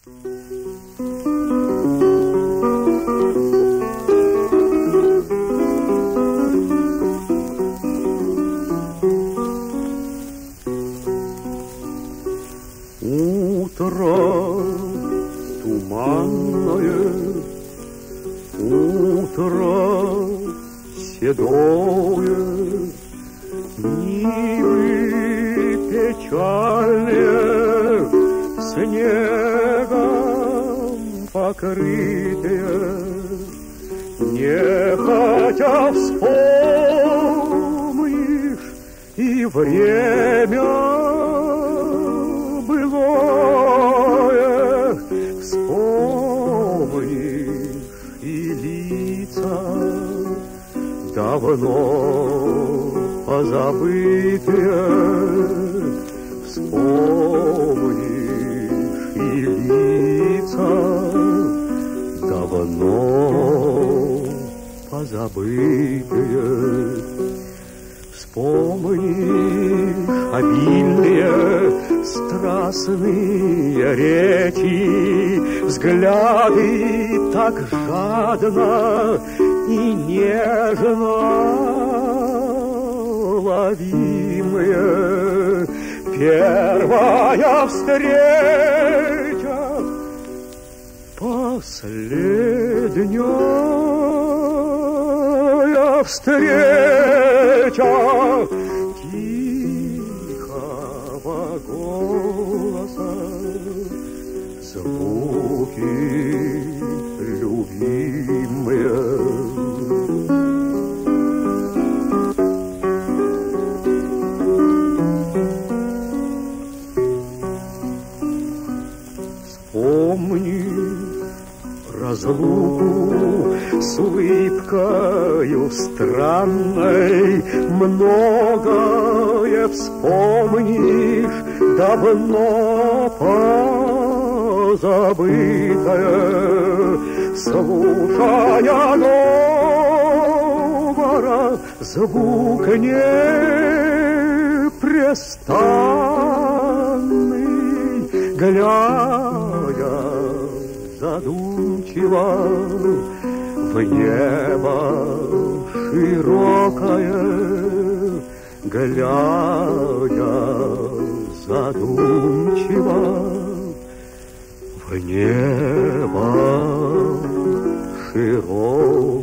Утро туманное, утро седое, нивы печальные, снегом покрытые, нехотя вспомнишь и время былое, вспомнишь и лица давно позабытые, вспомнишь и лица давно позабытые. Вспомнишь обильные страстные речи, взгляды так жадно и нежно ловимые. Первая встреча, последняя встреча тихого голоса, звуки любимые. Вспомни разлуку с улыбкою странной, многое вспомнишь, давно позабытое, слушая говора звук непрестанный, глядя задумчиво в небо широкое, глядя задумчиво в небо широкое.